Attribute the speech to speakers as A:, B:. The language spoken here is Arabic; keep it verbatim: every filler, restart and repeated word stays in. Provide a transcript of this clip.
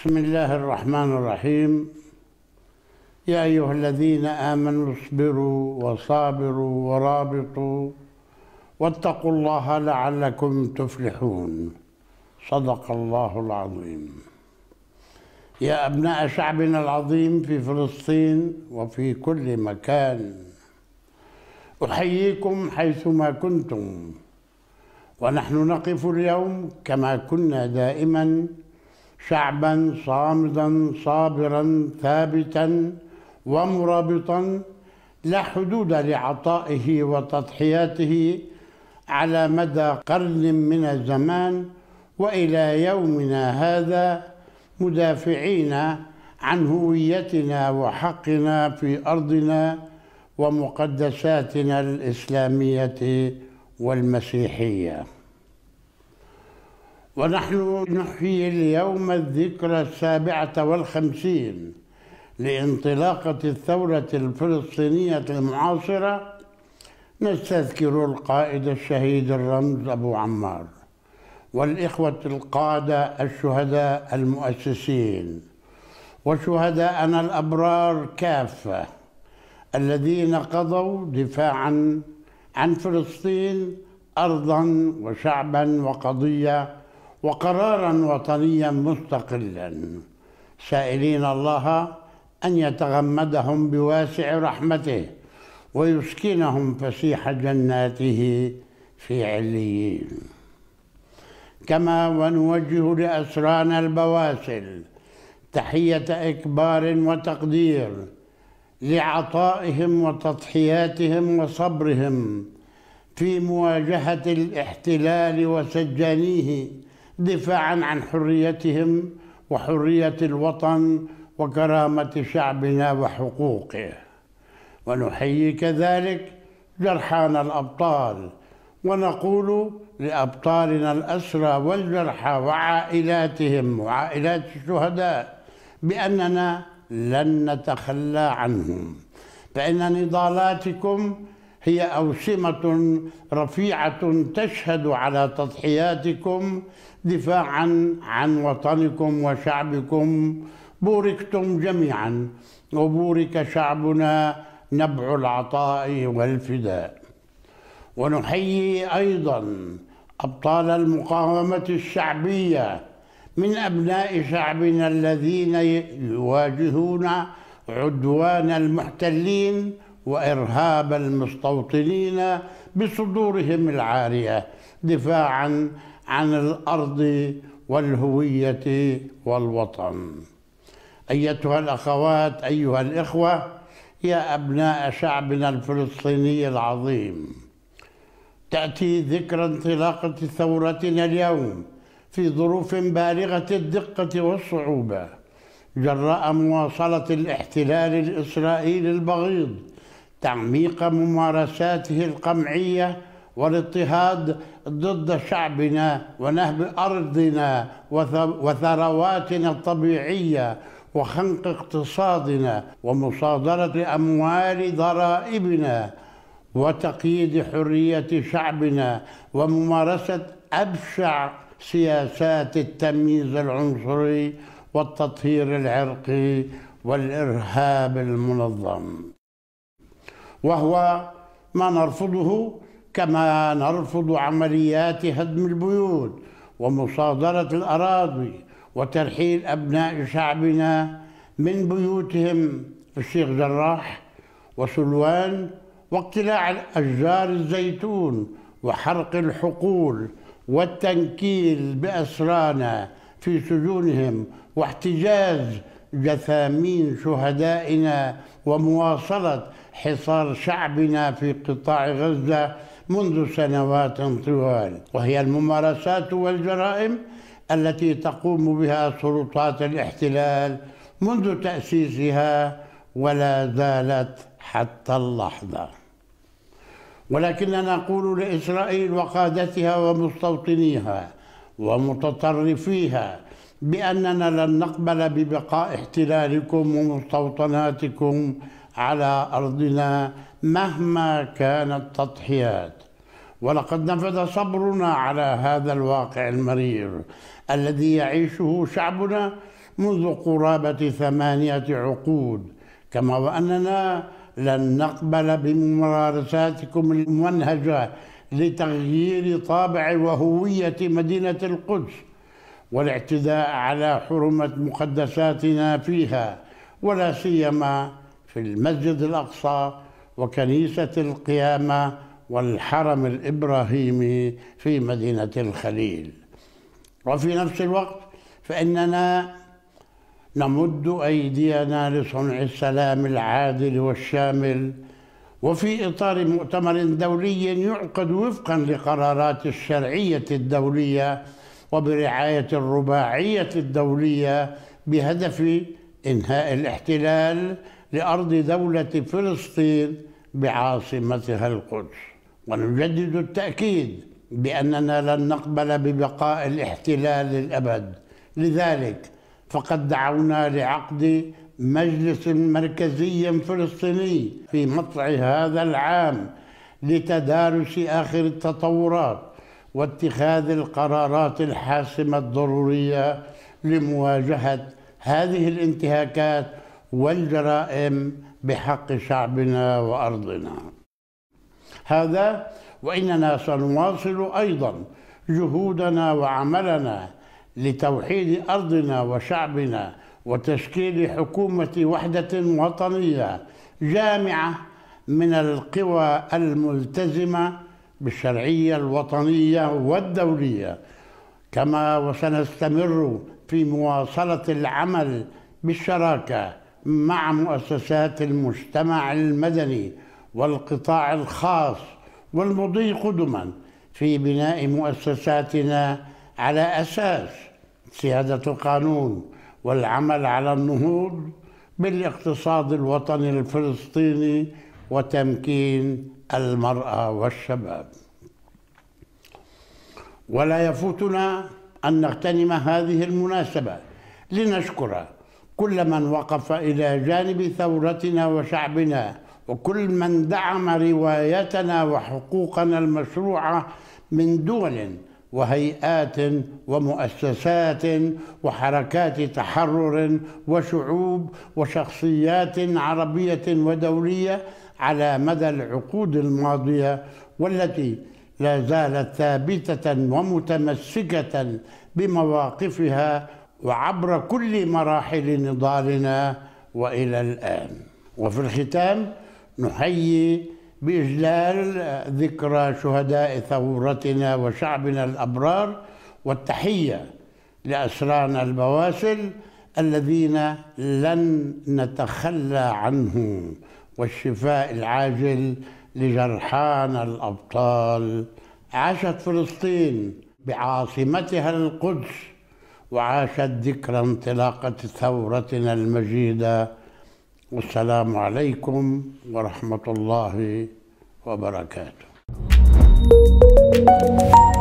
A: بسم الله الرحمن الرحيم. يا أيها الذين آمنوا اصبروا وصابروا ورابطوا واتقوا الله لعلكم تفلحون. صدق الله العظيم. يا أبناء شعبنا العظيم في فلسطين وفي كل مكان، أحييكم حيثما كنتم، ونحن نقف اليوم كما كنا دائما شعبا صامدا صابرا ثابتا ومرابطا لا حدود لعطائه وتضحياته على مدى قرن من الزمان وإلى يومنا هذا، مدافعين عن هويتنا وحقنا في أرضنا ومقدساتنا الإسلامية والمسيحية. ونحن نحيي اليوم الذكرى السابعة والخمسين لانطلاقة الثورة الفلسطينية المعاصرة، نستذكر القائد الشهيد الرمز أبو عمار والإخوة القادة الشهداء المؤسسين وشهداءنا الأبرار كافة الذين قضوا دفاعا عن فلسطين أرضا وشعبا وقضية وقرارا وطنيا مستقلا، سائلين الله أن يتغمدهم بواسع رحمته ويسكنهم فسيح جناته في عليين. كما ونوجه لأسرانا البواسل تحية إكبار وتقدير لعطائهم وتضحياتهم وصبرهم في مواجهة الاحتلال وسجانيه دفاعا عن حريتهم وحرية الوطن وكرامة شعبنا وحقوقه. ونحيي كذلك جرحانا الأبطال، ونقول لأبطالنا الأسرى والجرحى وعائلاتهم وعائلات الشهداء بأننا لن نتخلى عنهم، فإن نضالاتكم هي أوسمة رفيعة تشهد على تضحياتكم دفاعا عن وطنكم وشعبكم. بوركتم جميعا وبورك شعبنا نبع العطاء والفداء. ونحيي أيضا أبطال المقاومة الشعبية من أبناء شعبنا الذين يواجهون عدوان المحتلين وإرهاب المستوطنين بصدورهم العارية دفاعا عن الأرض والهوية والوطن. أيتها الأخوات، أيها الإخوة، يا أبناء شعبنا الفلسطيني العظيم، تأتي ذكرى انطلاقة ثورتنا اليوم في ظروف بالغة الدقة والصعوبة جراء مواصلة الاحتلال الإسرائيلي البغيض تعميق ممارساته القمعية والاضطهاد ضد شعبنا ونهب أرضنا وثرواتنا الطبيعية وخنق اقتصادنا ومصادرة أموال ضرائبنا وتقييد حرية شعبنا وممارسة أبشع سياسات التمييز العنصري والتطهير العرقي والإرهاب المنظم، وهو ما نرفضه كما نرفض عمليات هدم البيوت ومصادرة الأراضي وترحيل أبناء شعبنا من بيوتهم في الشيخ جراح وسلوان، واقتلاع أشجار الزيتون وحرق الحقول والتنكيل بأسرانا في سجونهم واحتجاز جثامين شهدائنا ومواصلة حصار شعبنا في قطاع غزة منذ سنوات طوال، وهي الممارسات والجرائم التي تقوم بها سلطات الاحتلال منذ تأسيسها ولا زالت حتى اللحظة. ولكننا نقول لإسرائيل وقادتها ومستوطنيها ومتطرفيها بأننا لن نقبل ببقاء احتلالكم ومستوطناتكم على أرضنا مهما كانت التضحيات، ولقد نفذ صبرنا على هذا الواقع المرير الذي يعيشه شعبنا منذ قرابة ثمانية عقود، كما وأننا لن نقبل بممارساتكم الممنهجة لتغيير طابع وهوية مدينة القدس والاعتداء على حرمة مقدساتنا فيها، ولا سيما في المسجد الأقصى وكنيسة القيامة والحرم الإبراهيمي في مدينة الخليل. وفي نفس الوقت فإننا نمد أيدينا لصنع السلام العادل والشامل، وفي إطار مؤتمر دولي يعقد وفقا لقرارات الشرعية الدولية وبرعاية الرباعية الدولية بهدف إنهاء الاحتلال لأرض دولة فلسطين بعاصمتها القدس. ونجدد التأكيد بأننا لن نقبل ببقاء الاحتلال للأبد، لذلك فقد دعونا لعقد مجلس مركزي فلسطيني في مطلع هذا العام لتدارس آخر التطورات واتخاذ القرارات الحاسمة الضرورية لمواجهة هذه الانتهاكات والجرائم بحق شعبنا وأرضنا. هذا وإننا سنواصل أيضا جهودنا وعملنا لتوحيد أرضنا وشعبنا وتشكيل حكومة وحدة وطنية جامعة من القوى الملتزمة بالشرعية الوطنية والدولية، كما وسنستمر في مواصلة العمل بالشراكة مع مؤسسات المجتمع المدني والقطاع الخاص والمضي قدما في بناء مؤسساتنا على أساس سيادة القانون والعمل على النهوض بالاقتصاد الوطني الفلسطيني وتمكين المرأة والشباب. ولا يفوتنا أن نغتنم هذه المناسبة لنشكر كل من وقف إلى جانب ثورتنا وشعبنا، وكل من دعم روايتنا وحقوقنا المشروعة من دول وهيئات ومؤسسات وحركات تحرر وشعوب وشخصيات عربية ودولية على مدى العقود الماضية، والتي لا زالت ثابتة ومتمسكة بمواقفها وعبر كل مراحل نضالنا وإلى الآن. وفي الختام نحيي بإجلال ذكرى شهداء ثورتنا وشعبنا الأبرار، والتحية لأسرانا البواسل الذين لن نتخلى عنهم، والشفاء العاجل لجرحانا الأبطال. عاشت فلسطين بعاصمتها القدس، وعاشت ذكرى انطلاقة ثورتنا المجيدة. والسلام عليكم ورحمة الله وبركاته.